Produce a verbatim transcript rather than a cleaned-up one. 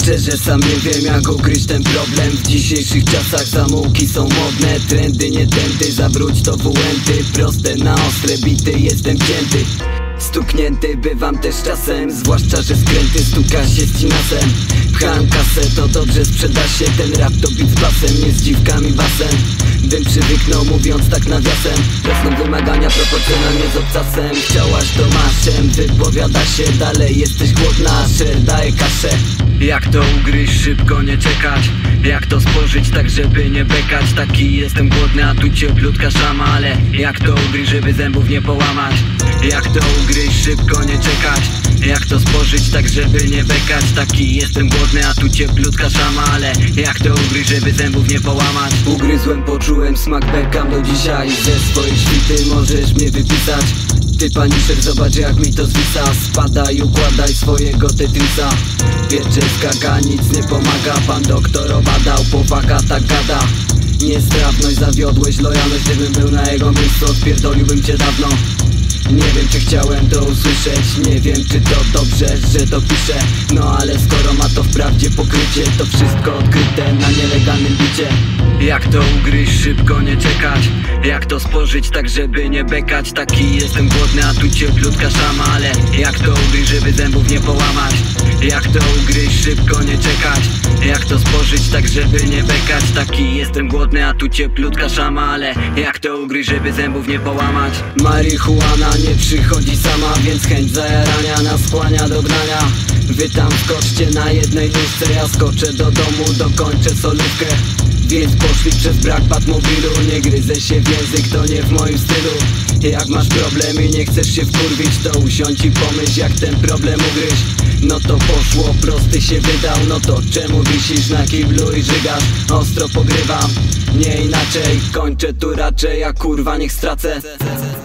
Szczerze sam nie wiem jak ukryć ten problem. W dzisiejszych czasach zamółki są modne. Trendy nie tędy, zawróć to w ułęty. Proste na ostre bity, jestem cięty. Stuknięty bywam też czasem, zwłaszcza że skręty stuka się z cinasem. Pcham kasę, to dobrze sprzeda się. Ten rap to bit z basem, nie z dziwkami basem. Bym przywyknął mówiąc tak nawiasem. Rosną wymagania proporcjonalnie z obcasem. Chciałaś to maszem, wypowiada się dalej. Jesteś głodna, szer daje kaszę. Jak to ugryźć, szybko nie czekać. Jak to spożyć, tak żeby nie bekać. Taki jestem głodny, a tu cieplutka szama. Ale jak to ugryźć, żeby zębów nie połamać. Jak to ugryźć, szybko nie czekać. Jak to spożyć, tak żeby nie bekać. Taki jestem głodny, a tu cieplutka szama. Ale jak to ugryźć, żeby zębów nie połamać. Ugryzłem, poczułem smak, bekam do dzisiaj. Ze swojej świty możesz mnie wypisać. Ty paniszer, zobacz jak mi to zwisa. Spadaj, układaj swojego Tetrisa. Pieczewka nic nie pomaga. Pan doktor obadał, powaga tak gada. Niestrawność, zawiodłeś lojalność. Gdybym był na jego miejscu, odpierdoliłbym cię dawno. Nie wiem czy chciałem to usłyszeć. Nie wiem czy to dobrze, że to piszę. No ale skoro ma to wprawdzie pokrycie, to wszystko odkryte na nielegalnym bicie. Jak to ugryźć, szybko nie czekać. Jak to spożyć, tak żeby nie bekać. Taki jestem głodny, a tu cieplutka szama. Ale jak to ugryźć, żeby zębów nie połamać. Jak to ugryźć, szybko nie czekać. Jak to spożyć, tak żeby nie bekać. Taki jestem głodny, a tu cieplutka szama. Ale jak to ugryźć, żeby zębów nie połamać. Marihuana nie przychodzi sama, więc chęć zajarania nas skłania do grania. Wy tam skoczcie na jednej nóżce, ja skoczę do domu, dokończę solówkę. Więc poszli przez brak Batmobilu. Nie gryzę się w język, to nie w moim stylu. Jak masz problem i nie chcesz się wkurwić, to usiądź i pomyśl jak ten problem ugryźć. No to poszło, prosty się wydał. No to czemu wisisz na kiblu i żygasz? Ostro pogrywam, nie inaczej. Kończę tu raczej, a kurwa niech stracę.